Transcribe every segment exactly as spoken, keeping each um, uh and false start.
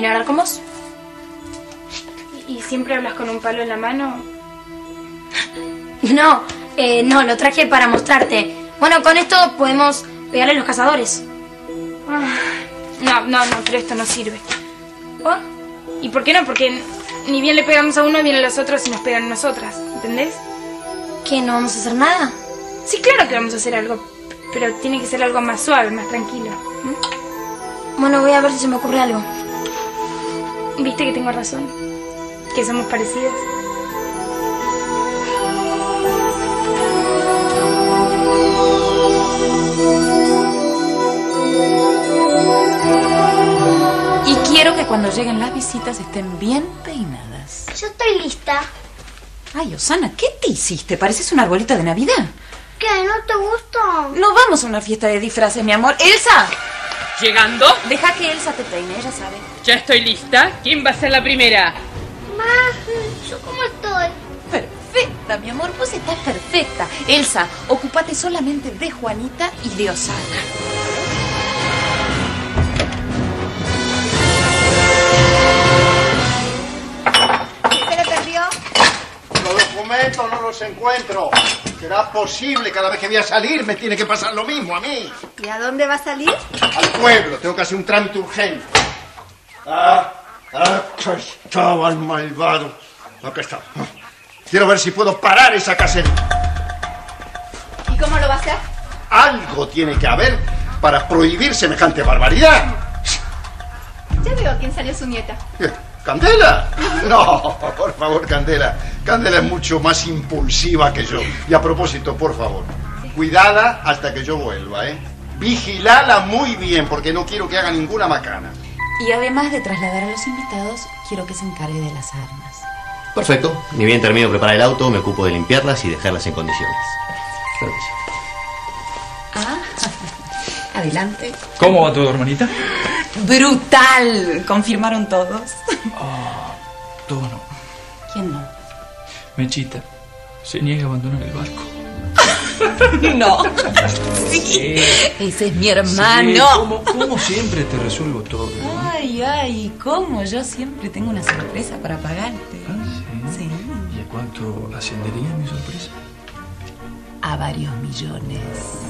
vine a hablar con vos. ¿Y siempre hablas con un palo en la mano? No, eh, no, lo traje para mostrarte. Bueno, con esto podemos pegarle a los cazadores. Ah, no, no, no, pero esto no sirve. ¿Oh? ¿Y por qué no? Porque ni bien le pegamos a uno, vienen los otros y nos pegan a nosotras, ¿entendés? ¿Qué, no vamos a hacer nada? Sí, claro que vamos a hacer algo, pero tiene que ser algo más suave, más tranquilo. ¿Mm? Bueno, voy a ver si se me ocurre algo. ¿Viste que tengo razón? Que somos parecidas. Y quiero que cuando lleguen las visitas estén bien peinadas. Yo estoy lista. Ay, Osana, ¿qué te hiciste? Pareces un arbolito de Navidad. ¿Qué? ¿No te gusta? No vamos a una fiesta de disfraces, mi amor. ¡Elsa! ¿Llegando? Deja que Elsa te peine, ella sabe. Ya estoy lista. ¿Quién va a ser la primera? Ma, ¿yo cómo estoy? Perfecta, mi amor, vos estás perfecta. Elsa, ocúpate solamente de Juanita y de Osana. ¿Se le perdió? Los documentos no los encuentro. ¿Será posible? Cada vez que voy a salir me tiene que pasar lo mismo a mí. ¿Y a dónde va a salir? Al pueblo, tengo que hacer un trámite urgente. Ah, ah, estaba el malvado. Acá está. Quiero ver si puedo parar esa cacería. ¿Y cómo lo va a hacer? Algo tiene que haber para prohibir semejante barbaridad. Ya veo a quién salió su nieta. ¿Candela? No, por favor, Candela. Candela es mucho más impulsiva que yo. Y a propósito, por favor, cuidada hasta que yo vuelva, ¿eh? Vigilala muy bien, porque no quiero que haga ninguna macana. Y además de trasladar a los invitados, quiero que se encargue de las armas. Perfecto. Ni bien termino de preparar el auto, me ocupo de limpiarlas y dejarlas en condiciones. Claro que sí. Ah, adelante. ¿Cómo va todo, hermanita? ¡Brutal! ¿Confirmaron todos? Ah, todo no. ¿Quién no? Mechita se niega a abandonar el barco. No. Sí. Ese es mi hermano. Sí, como, como siempre te resuelvo todo. Ay, ay, cómo yo siempre tengo una sorpresa para pagarte. ¿Ah, sí? Sí. ¿Y a cuánto ascendería mi sorpresa? A varios millones.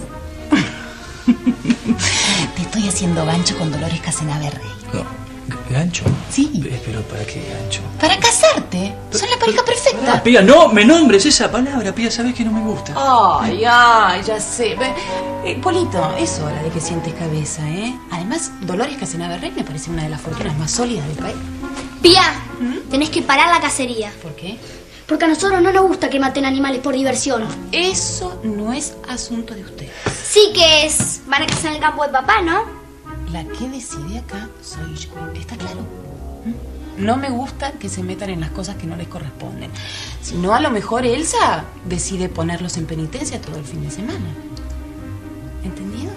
Te estoy haciendo gancho con Dolores Casanave-Rey. No, ¿gancho? Sí. Eh, ¿Pero para qué gancho? Para casarte. Son la pareja perfecta. Ah, Pía, no me nombres esa palabra, Pía, sabes que no me gusta. Ay, ay, ya sé. Ve, eh, Polito, es hora de que sientes cabeza, ¿eh? Además, Dolores Casanave-Rey me parece una de las fortunas más sólidas del país. Pía, ¿Mm? tenés que parar la cacería. ¿Por qué? Porque a nosotros no nos gusta que maten animales por diversión. Eso no es asunto de ustedes. Sí que es. Van a cazar en el campo de papá, ¿no? La que decide acá soy yo. ¿Está claro? ¿Mm? No me gusta que se metan en las cosas que no les corresponden. Si no, a lo mejor Elsa decide ponerlos en penitencia todo el fin de semana. ¿Entendido?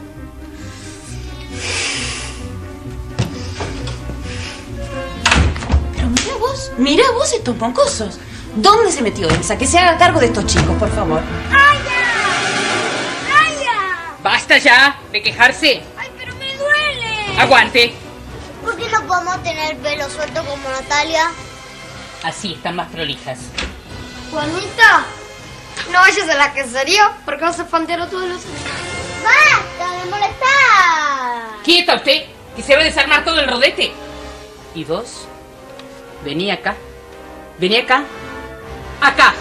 Pero mira vos, mira vos estos moncosos. ¿Dónde se metió Elsa? Que se haga cargo de estos chicos, por favor. ¡Aya! ¡Aya! ¡Basta ya de quejarse! ¡Ay, pero me duele! ¡Aguante! ¿Por qué no podemos tener el pelo suelto como Natalia? Así están más prolijas. Juanita, no vayas a la cacería porque vas a espantar a todos los... ¡Basta de molestar! ¡Quieta usted! Que se va a desarmar todo el rodete. Y vos, vení acá. Vení acá. ¡Acá!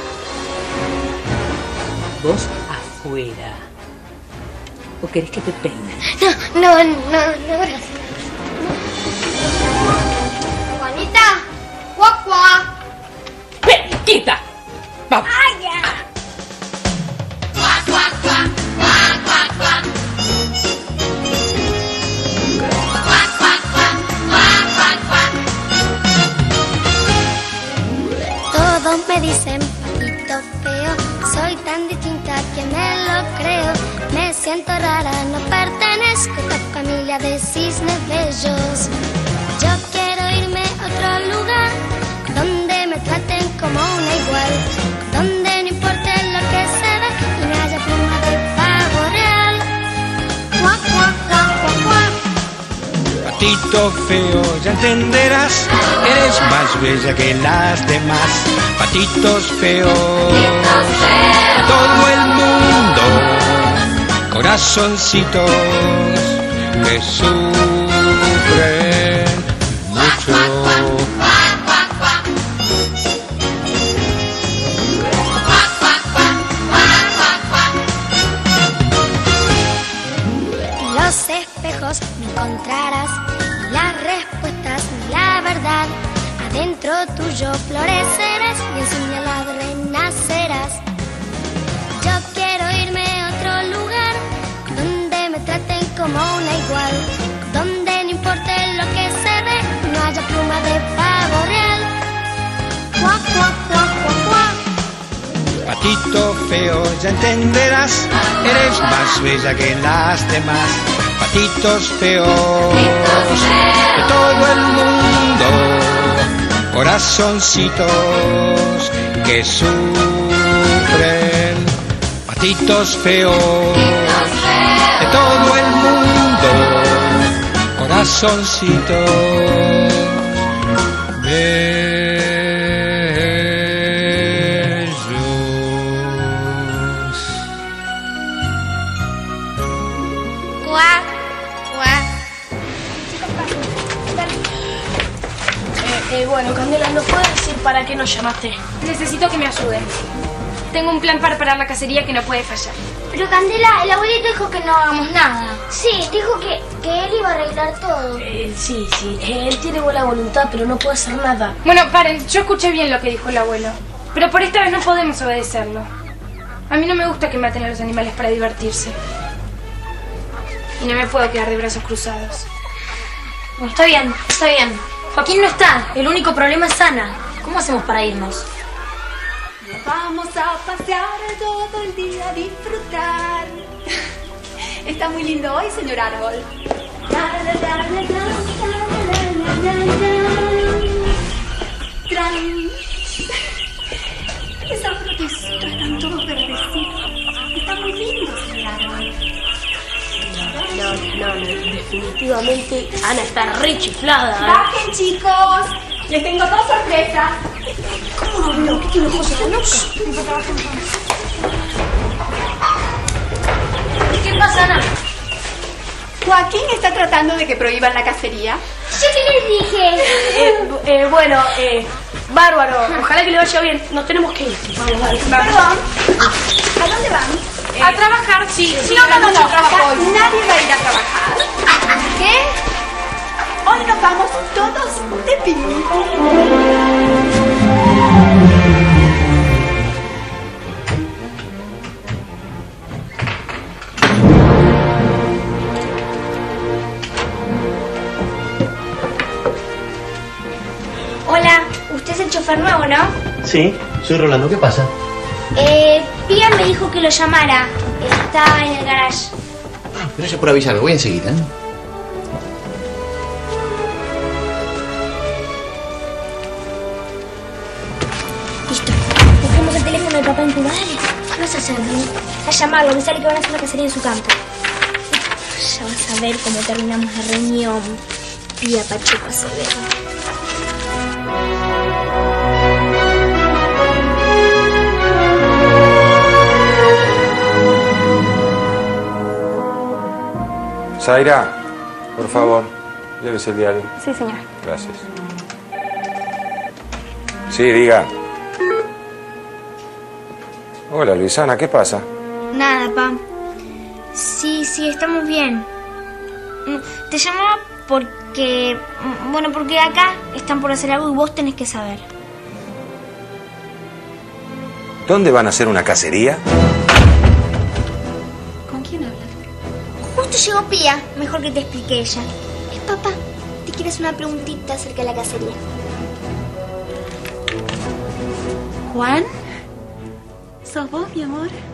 Vos afuera. ¿O querés que te peine? No, no, no, no, gracias. Juanita, cuac, cuac. ¡Ven, quieta! ¡Vamos! ¡Ay, ya! Cuac, cuac, cuac, cuac, cuac, cuac. Cuac, cuac, cuac, cuac, cuac, cuac. Todos me dicen patito feo, soy tan distinta que me lo creo. Me siento rara, no pertenezco a esta familia de cisnes bellos. Yo quiero irme a otro lugar, donde me traten como una igual, donde no importe lo que se ve y me haya pluma de pavo real. Cuac, cuac, cuac, cuac, cuac. Patito Patito feo, ya entenderás, eres más bella que las demás. Patitos feos, de todo el mundo, corazoncitos que sufren mucho. Los espejos no encontrarás ni las respuestas ni la verdad. Adentro tuyo florecerás y en su niebla renacerás. Yo quiero irme a otro lugar donde me traten como una igual, donde no importe lo que se ve, no haya pluma de pavo real. Cuac, cuac, cuac, cuac, cuac. Patito feo, ya entenderás, eres más bella que las demás. Patitos feos, de todo el mundo, corazoncitos que sufren. Patitos feos, de todo el mundo, corazoncitos bellos. Cuac, cuac. Eh, eh, bueno, Candela, ¿nos puedes decir para qué nos llamaste? Necesito que me ayuden. Tengo un plan para parar la cacería que no puede fallar. Pero Candela, el abuelito dijo que no hagamos nada. Sí, dijo que, que él iba a arreglar todo. Eh, sí, sí, eh, él tiene buena voluntad, pero no puede hacer nada. Bueno, paren, yo escuché bien lo que dijo el abuelo. Pero por esta vez no podemos obedecerlo. A mí no me gusta que maten a los animales para divertirse. Y no me puedo quedar de brazos cruzados. Bueno, está bien, está bien. Joaquín no está. El único problema es Ana. ¿Cómo hacemos para irnos? Vamos a pasear todo el día, a disfrutar. Está muy lindo hoy, señor Árbol. Tran. Esos frutecitos están todos verdecitos. Está muy lindo, señor Árbol. No, no, no, definitivamente Ana está re chiflada. ¿eh? Bajen, chicos. Les tengo dos sorpresas. ¿Cómo no veo? ¿Qué tiene cosas de loca? ¿Qué pasa, Ana? Joaquín está tratando de que prohíban la cacería. ¿Yo qué les dije? Eh, eh, bueno, eh, bárbaro. Ojalá que le vaya bien. Nos tenemos que ir. Vamos, dale. Perdón. ¿A dónde van? Eh, a trabajar, sí. sí no, no, no, no. trabajo Acá hoy. nadie va a ir a trabajar. ¿Qué? Hoy nos vamos todos de picnic. Hola, usted es el chofer nuevo, ¿no? Sí, soy Rolando. ¿Qué pasa? Eh, Pía me dijo que lo llamara. Está en el garage. Gracias por avisarme. Voy enseguida. ¿eh? Listo. Busquemos el teléfono de papá en Cuba, dale. ¿Qué vas a hacer, no? A llamarlo, me sale que van a hacer una cacería en su campo. Ya vas a ver cómo terminamos la reunión. Pía Pacheco Acevedo. Zaira, por favor, llévese el diario. Sí, señor. Gracias. Sí, diga. Hola, Luisana, ¿qué pasa? Nada, pa. Sí, sí, estamos bien. Te llamaba porque... Bueno, porque acá están por hacer algo y vos tenés que saber. ¿Dónde van a hacer una cacería? ¿Con quién hablas? Justo llegó Pía. Mejor que te explique ella. Es papá. Te quiero hacer una preguntita acerca de la cacería. ¿Juan? ¿Sos vos, mi amor?